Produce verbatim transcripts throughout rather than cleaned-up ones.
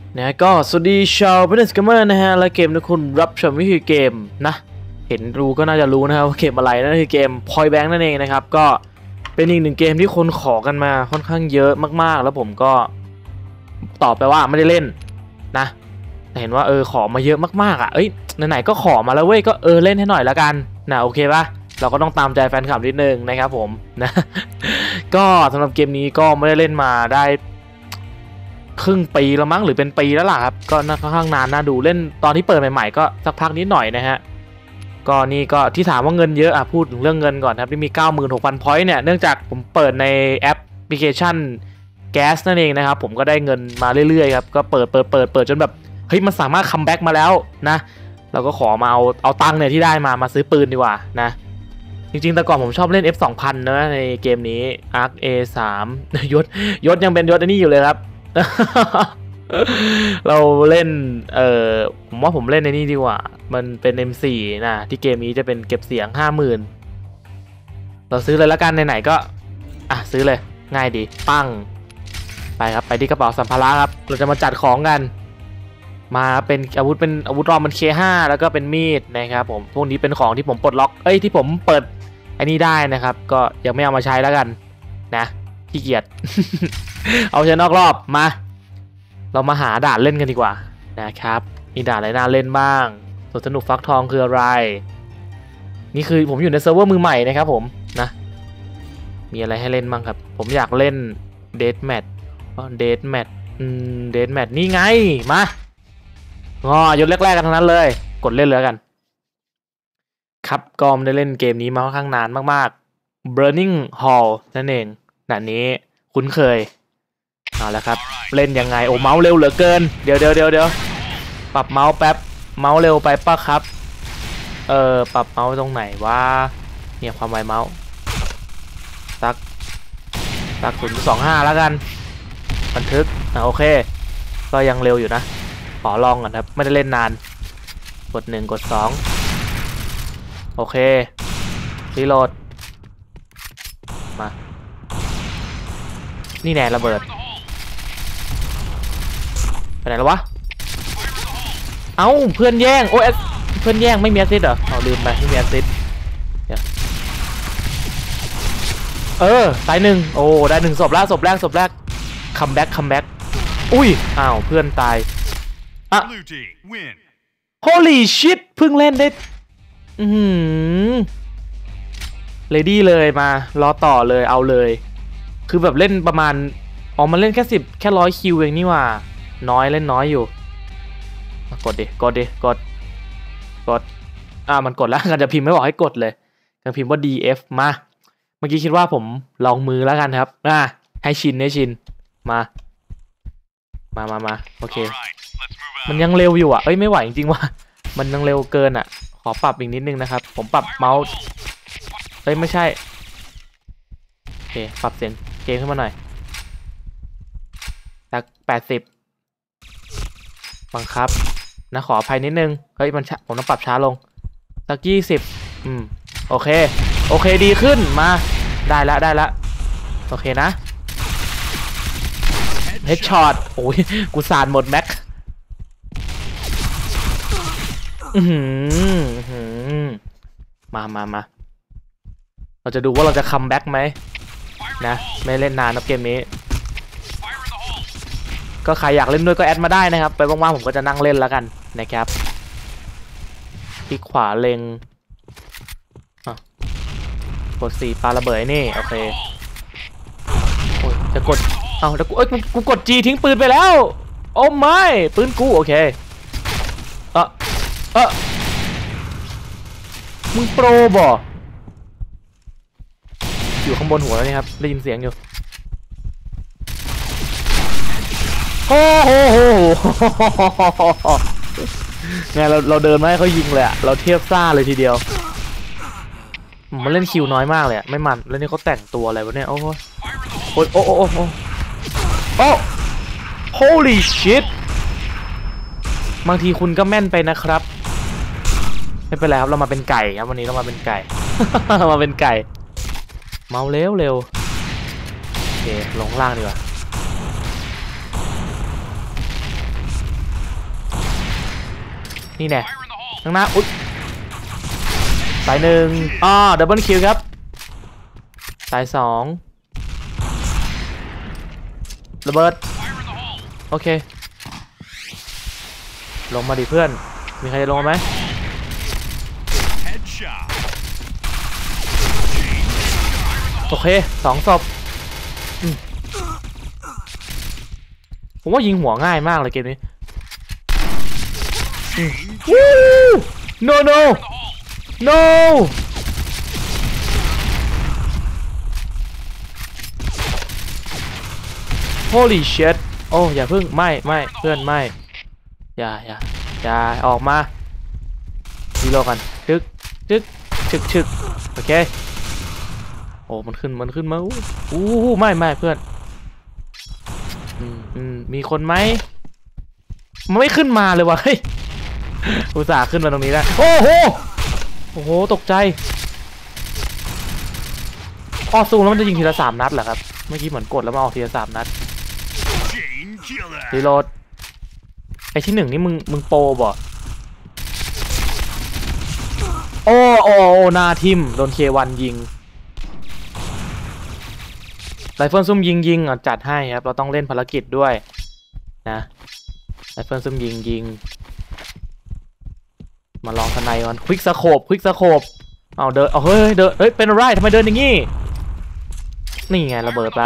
นะก็สวัสดีชาวเพื่อนสกัมเมอร์นะฮะและเกมที่คุณรับชมนี่คือเกมนะเห็นรู้ก็น่าจะรู้นะครับว่าเกมอะไรนั่นคือเกม Point Blank นั่นเองนะครับก็เป็นอีกหนึ่งเกมที่คนขอกันมาค่อนข้างเยอะมากๆแล้วผมก็ตอบไปว่าไม่ได้เล่นนะแต่เห็นว่าเออขอมาเยอะมากๆอ่ะเอ้ยไหนๆก็ขอมาแล้วเว้ยก็เออเล่นให้หน่อยละกันนะโอเคปะเราก็ต้องตามใจแฟนคลับนิดนึงนะครับผมนะก็สำหรับเกมนี้ก็ไม่ได้เล่นมาได้ครึ่งปีแล้วมั้งหรือเป็นปีแล้วล่ะครับก็น่าค่อนข้างนานน่าดูเล่นตอนที่เปิดใหม่ๆก็สักพักนิดหน่อยนะฮะก็นี่ก็ที่ถามว่าเงินเยอะอ่ะพูดถึงเรื่องเงินก่อนครับที่มี เก้าหมื่นหกพัน พอยต์เนี่ยเนื่องจากผมเปิดในแอปพลิเคชันแก๊สนั่นเองนะครับผมก็ได้เงินมาเรื่อยๆครับก็เปิดเปิดเปิดเปิดจนแบบเฮ้ยมันสามารถคัมแบ็กมาแล้วนะเราก็ขอมาเอาเอาตังค์เนี่ยที่ได้มามาซื้อปืนดีกว่านะจริงๆแต่ก่อนผมชอบเล่น เอฟ สองพัน นะในเกมนี้ อาร์ค เอ สาม ยศยศยังเป็นยศอันนี้อยู่เลยครับ เราเล่นเออผมว่าผมเล่นในนี้ดีกว่ามันเป็น เอ็ม โฟร์ นะที่เกมนี้จะเป็นเก็บเสียง ห้าหมื่น เราซื้อเลยละกันไหนๆก็อ่ะซื้อเลยง่ายดีปั้งไปครับไปที่กระเป๋าสัมภาระครับเราจะมาจัดของกันมาเป็นอาวุธเป็นอาวุธรอมมัน เค ห้า แล้วก็เป็นมีดนะครับผมพวกนี้เป็นของที่ผมปลดล็อกเอ้ยที่ผมเปิดอันนี้ได้นะครับก็ยังไม่เอามาใช้แล้วกันนะขี้เกียจ เอาใช้นอกรอบมาเรามาหาด่านเล่นกันดีกว่านะครับมีด่านอะไรน่าเล่นบ้างสวนสนุกฟักทองคืออะไรนี่คือผมอยู่ในเซิร์ฟเวอร์มือใหม่นะครับผมนะมีอะไรให้เล่นบ้างครับผมอยากเล่นเดธแมทเดธแมทอืมเดธแมทนี่ไงมางอยศแรกๆกันทั้งนั้นเลยกดเล่นเลยกันครับก็ไม่ได้เล่นเกมนี้มาค่อนข้างนานมากๆ Burning Hall นั่นเองด่านนี้คุ้นเคยเอาละครับเล่นยังไงโอ้เมาส์เร็วเหลือเกินเดี๋ยวเดี๋ยวเดี๋ยวเดี๋ยวปรับเมาส์แป๊บเมาส์เร็วไปป่ะครับเออปรับเมาส์ตรงไหนว่าเนี่ยความไวเมาส์สักสักศูนย์สองห้าแล้วกันบันทึกอ่ะโอเคก็ยังเร็วอยู่นะขอลองก่อนครับไม่ได้เล่นนานกดหนึ่งกดสองโอเครีโหลดมานี่แน่ระเบิดไปไหนแล้ววะเอ้าเพื่อนแย่งโอ้ยเพื่อนแย่งไม่มีแอสซิสเหรอเอาลืมไปไม่มีแอสซิสเดี๋ยวเออตายหนึ่งโอ้ได้หนึ่งศพแล้วศพแรกศพแรกคัมแบ็กคัมแบ็กอุ้ยอ้าวเพื่อนตายอ่ะ Holy shit เพิ่งเล่นได้อืมเลดี้เลยมารอต่อเลยเอาเลยคือแบบเล่นประมาณอ๋อมันเล่นแค่สิบแค่ร้อยคิวเองนี่ว่าน้อยเล่นน้อยอยู่กดดิกดดิกดกดอ่ามันกดแล้วกันจะพิมพ์ไม่บอกให้กดเลยกันพิมพ์ว่า ดี เอฟ มาเมื่อกี้คิดว่าผมลองมือแล้วกันครับอ่าให้ชินให้ชินมามามามาโอเคมันยังเร็วอยู่อ่ะเอ้ยไม่ไหวจริงๆว่ะมันยังเร็วเกินอ่ะขอปรับอีกนิดนึงนะครับผมปรับเมาส์เอ้ยไม่ใช่โอเคปรับเสียงเกมขึ้นมาหน่อยสักแปดสิบบังคับนะขออภัยนิดนึงเฮ้ยมันผมต้องปรับช้าลงสักยี่สิบอืมโอเคโอเคดีขึ้นมาได้ละได้ละโอเคนะเฮดช็อตโอ้ยกูสานหมดแม็กอืมมามามาเราจะดูว่าเราจะคัมแบ็กไหมนะไม่เล่นนานนะเกมนี้ก็ใครอยากเล่นด้วยก็แอดมาได้นะครับไปว่างๆผมก็จะนั่งเล่นแล้วกันนะครับคลิกขวาเล็งกดสี่ปาระเบิดนี่โอเคโอ้ยจะกดเอาแล้วกูเอ้ยกูกด G ทิ้งปืนไปแล้วโอ้ไม่ปืนกูโอเคเออเออมึงโปรบ่อยู่ข้างบนหัวแล้วนี่ครับได้ยินเสียงอยู่โอ้โหไงเราเราเดินมาให้เขายิงเลยอะเราเทียบซ่าเลยทีเดียวมันเล่นคิวน้อยมากเลยอะไม่มันแล้วนี่เขาแต่งตัวอะไรวะเนี่ยโอ้โหโอ้โอ้โอ้โอ้โอ้ holy shit บางทีคุณก็แม่นไปนะครับไม่เป็นไรครับเรามาเป็นไก่ครับวันนี้เรามาเป็นไก่ มาเป็นไก่เมาเร็วเร็วโอเคลงล่างดีกว่านี่แน่ข้างหน้าอุ๊ยตายหนึ่งอ๋อดับเบิลคิวครับตายสองระเบิดโอเคลงมาดิเพื่อนมีใครจะลงไหมโอเคสองศพผมว่ายิงหัวง่ายมากเลยเกมนี้วู้ no no no holy shit โอ้อย่าพึ่งไม่ไม่เพื่อนไม่อย่าอย่าอย่าออกมาดีโลกันจึกจึกชึกชึกโอเคโอ้มันขึ้นมันขึ้นมาอู้อู้ไม่ไม่เพื่อนอืมอืมมีคนไหมมันไม่ขึ้นมาเลยวะเฮ้ยอุตส่าห์ขึ้นมาตรงนี้แล้วโอ้โหโอ้โหตกใจออซูมแล้วมันจะยิงทีละสามนัดเหรอครับเมื่อกี้เหมือนกดแล้วมาออกทีละสามนัดรีโหลดไอที่หนึ่งนี่มึงมึงโปรบ่โอ้โอ้โอ้นาทิมโดนเควันยิงไรเฟิลซุ่มยิงยิงอ่ะจัดให้ครับเราต้องเล่นภารกิจด้วยนะไรเฟิลซุ่มยิงยิงมาลองทนายก่อนควิกสโคปควิกสโคปเอาเดินเอาเฮ้ยเดินเฮ้ยเป็นอะไรทำไมเดินอย่างงี้นี่ไงระเบิดไป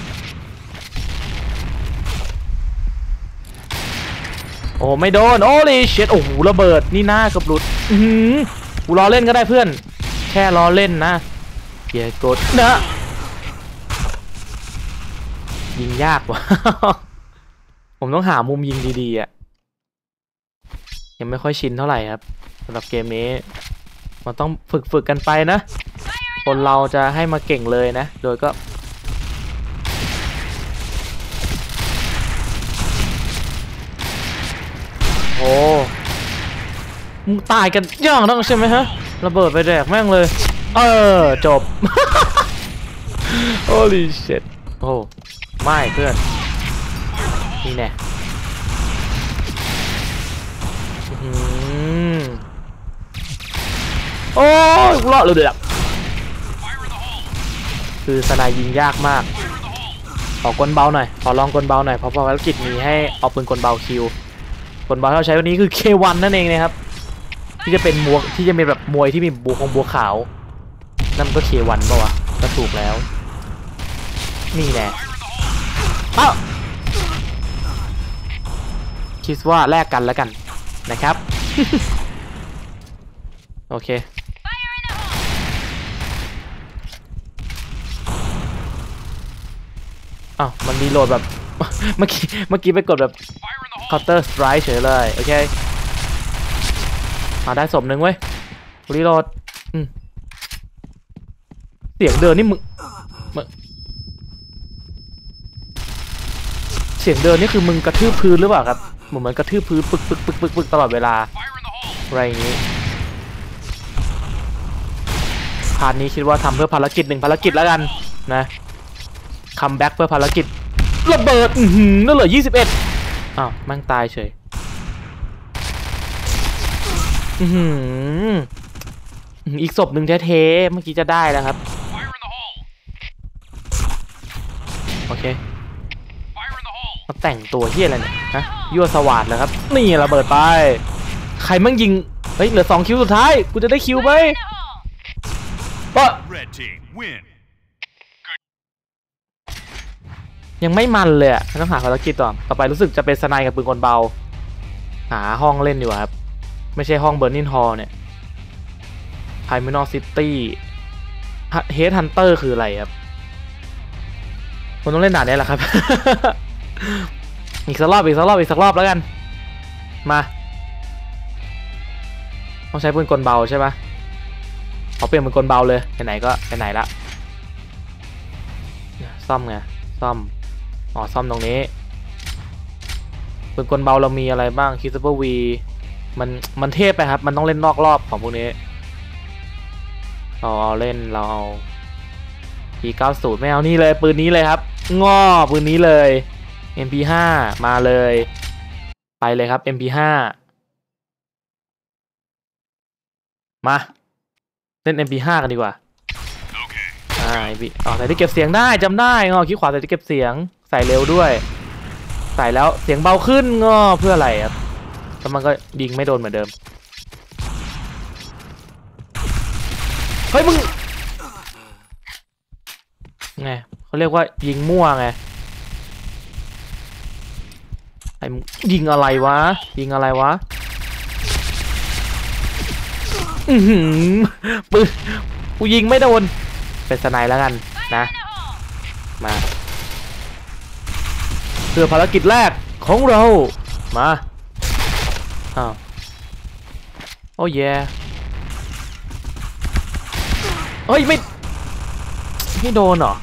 โอ้ไม่โดนโอ้ลิเชตโอ้โหระเบิดนี่หน้ากับหลุดอือกูรอเล่นก็ได้เพื่อนแค่รอเล่นนะอย่ากดนะยิงยากว่ะ ผมต้องหามุมยิงดีๆอ่ะยังไม่ค่อยชินเท่าไหร่ครับสำหรับเกมนี้มันต้องฝึกฝึกกันไปนะคนเราจะให้มาเก่งเลยนะโดยก็โอ้มึงตายกันย่างต้องใช่ไหมฮะระเบิดไปแดกแม่งเลยเออจบ holy shit โอ้ไม่เพื่อนนี่แน่โอ้ยกูรอดเลยเดือดคือสนายยิงยากมากขอกลเบาหน่อยขอลองกลเบาหน่อยเพราะภารกิจมีให้เอาปืนกลเบาคิวกลเบาที่เราใช้วันนี้คือ เค วัน นั่นเองนะครับที่จะเป็นมวกที่จะมีแบบมวยที่มีบัวของบัวขาวนั่นก็ เค วัน ป่ะวะก็ถูกแล้วนี่แน่อ้าวคิดว่าแลกกันแล้วกันนะครับ โอเคอ้าวมันรีโหลดแบบ เมื่อกี้เมื่อกี้ไปกดแบบ counter strike เฉยเลยโอเคมาได้ศพหนึ่งเว้ยรีโหลดเสียงเดินนี่มึงเสียงเดินนี่คือมึงกระทืบพื้นหรือเปล่าครับเหมือนมันกระทืบพื้นปึกปึกปึกปึกปึกตลอดเวลาอะไรอย่างนี้พาร์ทนี้คิดว่าทำเพื่อภารกิจหนึ่งภารกิจแล้วกันนะคัมแบ็กเพื่อภารกิจระเบิดอือหือนั่นเหลือยี่สิบเอ็ดอ้าวมั่งตายเฉยอือหืออีกศพหนึ่งแท้ๆเมื่อกี้จะได้แล้วครับโอเคมาแต่งตัวเฮี้ยอะไรเนี่ยฮะยั่วสวัสดิ์เลยครับนี่ระเบิดไปใครมั่งยิงเฮ้ยเหลือสองคิวสุดท้ายกูจะได้คิวไหมปะยังไม่มันเลยอ่ะต้องหาภารกิจต่อต่อไปรู้สึกจะเป็นสไนกับปืนกลเบาหาห้องเล่นอยู่ครับไม่ใช่ห้องเบอร์นินฮอลเนี่ยไพรมินอลซิตี้เฮดฮันเตอร์คืออะไรครับผมต้องเล่นด่านนี้แหละครับ อีกสักรอบอีกสักรอบอีกสักรอบแล้วกันมาต้องใช้ปืนกลเบาใช่ไหมขอเปลี่ยนเป็นกลเบาเลยไหนๆก็ไหนๆละซ่อมไงซ่อมอ๋อซ่อมตรงนี้ปืนกลเบาเรามีอะไรบ้างคิสเปอร์วีมันมันเทพไปครับมันต้องเล่นนอกรอบของพวกนี้เราเอาเล่นเราเอา พี เก้าสิบ ไม่เอานี่เลยปืนนี้เลยครับง้อปืนนี้เลย เอ็ม พี ห้า มาเลยไปเลยครับ เอ็ม พี ห้ามาเล่น เอ็ม พี ห้า กันดีกว่าอ่า เอ็ม พี อ๋อใส่ที่เก็บเสียงได้จำได้งอคลิกขวาใส่ที่เก็บเสียงใส่เร็วด้วยใส่แล้วเสียงเบาขึ้นงอเพื่ออะไรครับแล้วมันก็ยิงไม่โดนเหมือนเดิมเฮ้ยมึงไงเขาเรียกว่ายิงมั่วไงไอ้ยิงอะไรวะยิงอะไรวะอือหือปืนกูยิงไม่โดนเป็นสไนแล้วกันนะมาเพื่อภารกิจแรกของเรามาอ้าวโอ้ยเฮ้ยไม่ไม่โดนเหรอ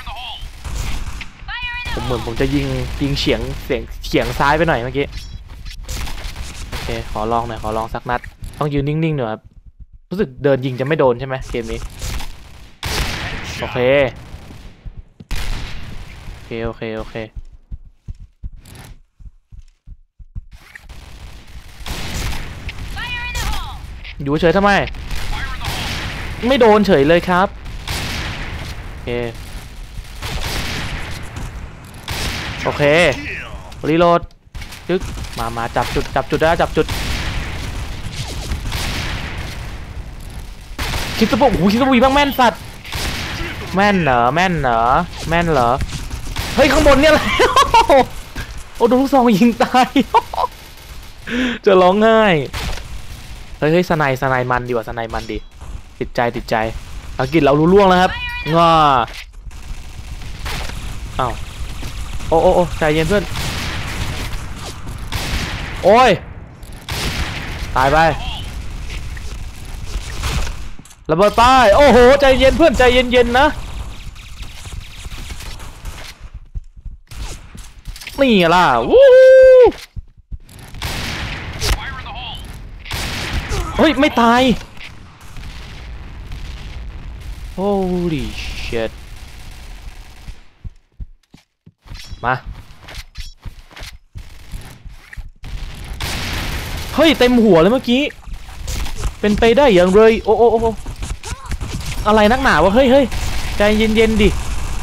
ผมเหมือนผมจะยิงยิงเฉียงเสียงเฉียงซ้ายไปหน่อยเมื่อกี้โอเคขอลองหน่อยขอลองสักนัดต้องยืนนิ่งๆหน่อยครับรู้สึกเดินยิงจะไม่โดนใช่ไหมเกมนี้โอเคโอเคโอเคโอเคอยู่เฉยทำไมไม่โดนเฉยเลยครับโอเคโอเครีโหลดจึ๊กมามาจับจุดจับจุดได้จับจุดคิดสะโพกโอ้โหคิดสะโพกบ้างแม่นสัตว์แม่นเหรอแม่นเหรอแม่นเหรอเฮ้ยข้างบนเนี่ยอะไรโอ้โดนลูกซองยิงตายจะร้องไห้เฮ้ยเฮ้ยสไนสไนมันดีกว่าสไนมันดีติดใจติดใจภารกิจเรารู้ล่วงแล้วครับง้ออ้าวโอ้โอ้โอ้ใจเย็นเพื่อนโอ้ยตายไประเบิดไปโอ้โหใจเย็นเพื่อนใจเย็นๆนะนี่ล่ะวู้เฮ้ยไม่ตาย Holy shit มาเฮ้ยเต็มหัวเลยเมื่อกี้เป็นไปได้อย่างไรโอ้โอ้โอ้อะไรนักหนาวะเฮ้ยเฮ้ยใจเย็นๆดิ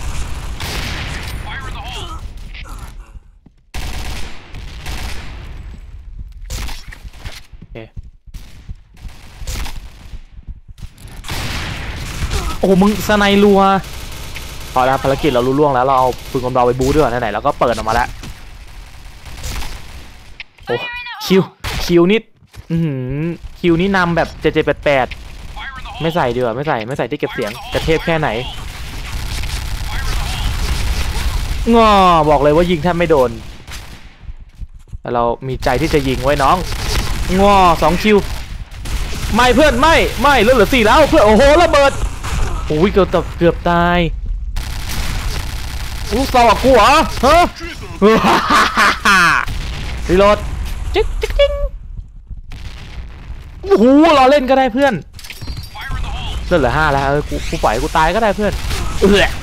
โอ้มึงสไนรัวพอแล้วภารกิจเรารู้ล่วงแล้วเราเอาปืนกลเราไปบู๊ด้วยไหนๆแล้วก็เปิดออกมาแล้วโอ้คิวคิวนิดอือคิวนี่นำแบบเจ็ดเจ็ดแปดแปดไม่ใส่ดีกว่าไม่ใส่ไม่ใส่ที่เก็บเสียงจะเทพแค่ไหนงอบอกเลยว่ายิงแทบไม่โดนแต่เรามีใจที่จะยิงไว้น้องงอสองคิวไม่เพื่อนไม่ไม่เลือดเหลือสี่แล้วเพื่อนโอ้โหระเบิดโอ้ยเกือบเกือบตายอู้สอบกูเหรอฮะรีโหลดจิ๊กจิ๊กจิ๊กโอ้โหเราเล่นก็ได้เพื่อนเลือดเหลือห้าแล้วเออกูกูปล่อยกูตายก็ได้เพื่อนเออ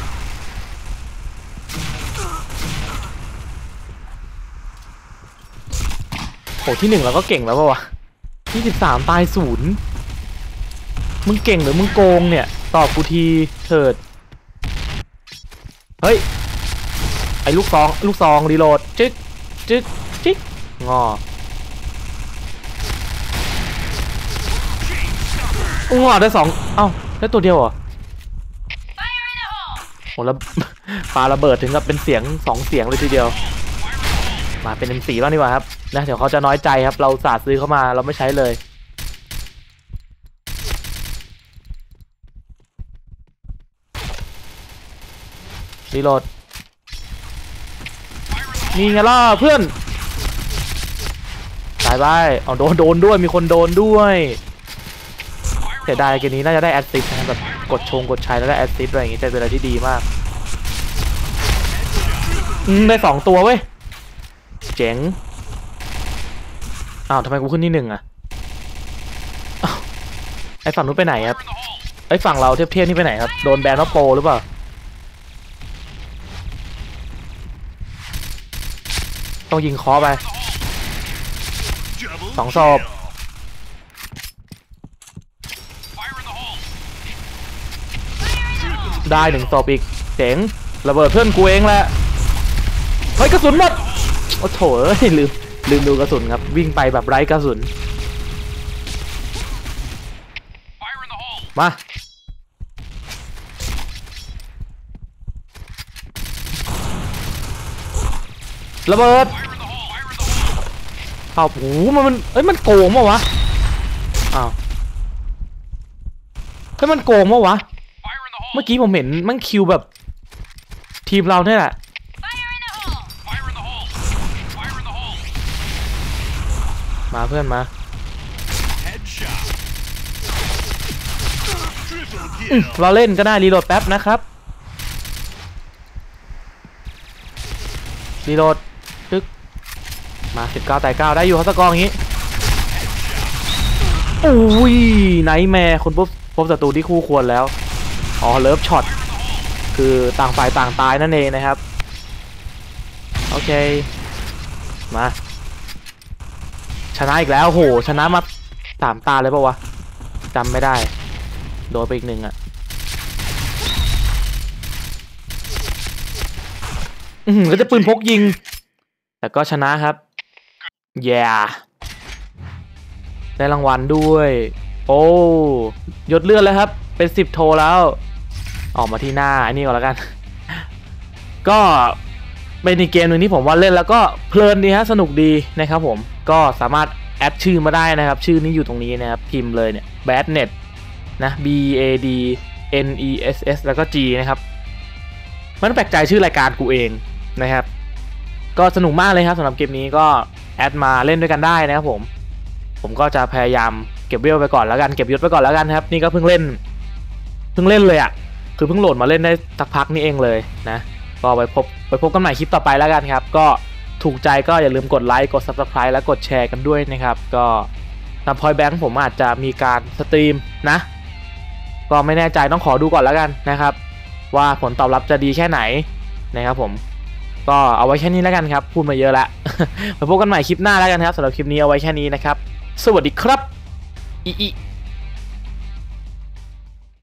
โอ้ที่หนึ่งเราก็เก่งแล้วป่ะวะที่สิบสามตายศูนย์มึงเก่งหรือมึงโกงเนี่ยตอบกูทีเถิดเฮ้ยไอ้ลูกซองลูกซองรีโหลดจึ๊กจึ๊กจิ๊กงองอได้สองเอ้าได้ตัวเดียวเหรอโหแล้วปาระเบิดถึงกับเป็นเสียงสองเสียงเลยทีเดียวมาเป็น เอ็ม โฟร์ บ้างดีกว่าครับนะเดี๋ยวเขาจะน้อยใจครับเราสาดซื้อเข้ามาเราไม่ใช้เลยรีโหลดนี่ไงล่ะเพื่อนตายไปเอาโดนโดนด้วยมีคนโดนด้วยเสียดายเกมนี้น่าจะได้แอสซิสต์นะแบบกดชงกดใช้แล้วได้แอสซิสต์อะไรอย่างงี้จะเป็นอะไรที่ดีมากอืมได้สองตัวเว้ยเจ๋งอ้าวทำไมกูขึ้นที่หนึ่งอะไอฝั่งนู้นไปไหนครับไอฝั่งเราเทียบเทียบนี่ไปไหนครับโดนแบนว่าโปรหรือเปล่าต้องยิงคอไปสองศพได้หนึ่งศพอีกเจ๋งระเบิดเพื่อนกูเองแหละเฮ้ยกระสุนหมดโอ้โถเอ้ยลืมลืมดูกระสุนครับวิ่งไปแบบไร้กระสุนมาระเบิดเอาโอ้โหมันมันเอ้ยมันโกงมั้วะอ้าวเฮ้ยมันโกงมั้วะเมื่อกี้ผมเห็นมันคิวแบบทีมเราเนี่ยแหละมาเพื่อนมาเราเล่นก็ได้รีโหลดแป๊บนะครับรีโหลดตึกมาสิบเก้าแต่เก้าได้อยู่เขาตะกองอย่างนี้อุ้ยไนท์แมร์คุณพบพบศัตรูที่คู่ควรแล้วอ๋อเลิฟช็อตคือต่างฝ่ายต่างตายนั่นเองนะครับโอเคมาชนะอีกแล้วโหชนะมาสามตาเลยปะวะจำไม่ได้โดนไปอีกหนึ่งอ่ะอืมก็จะปืนพกยิงแต่ก็ชนะครับแย่ได้รางวัลด้วยโอ้ยศเลื่อนแล้วครับเป็นสิบโทแล้วออกมาที่หน้าอันนี้ก่อนแล้วกันก็เป็นอีกเกมหนึ่งที่ผมว่าเล่นแล้วก็เพลินดีฮะสนุกดีนะครับผมก็สามารถแอดชื่อมาได้นะครับชื่อนี้อยู่ตรงนี้นะครับพิมพ์เลยเนี่ย badnet นะ b a d n e s s แล้วก็ g นะครับมันแปลกใจชื่อรายการกูเองนะครับก็สนุกมากเลยครับสำหรับเกมนี้ก็แอดมาเล่นด้วยกันได้นะครับผมผมก็จะพยายามเก็บเวลไปก่อนแล้วกันเก็บยศไปก่อนแล้วกันครับนี่ก็เพิ่งเล่นเพิ่งเล่นเลยอ่ะคือเพิ่งโหลดมาเล่นได้สักพักนี่เองเลยนะก็ไปพบไปพบกันใหม่คลิปต่อไปแล้วกันครับก็ถูกใจก็อย่าลืมกดไลค์กด ซับสไครบ์ และกดแชร์กันด้วยนะครับก็ตามพอยแบงค์ผมอาจจะมีการสตรีมนะก็ไม่แน่ใจต้องขอดูก่อนแล้วกันนะครับว่าผลตอบรับจะดีแค่ไหนนะครับผมก็เอาไว้แค่นี้แล้วกันครับพูดมาเยอะแล้ว ไปพบกันใหม่คลิปหน้าแล้วกันครับสำหรับคลิปนี้เอาไว้แค่นี้นะครับสวัสดีครับอีอี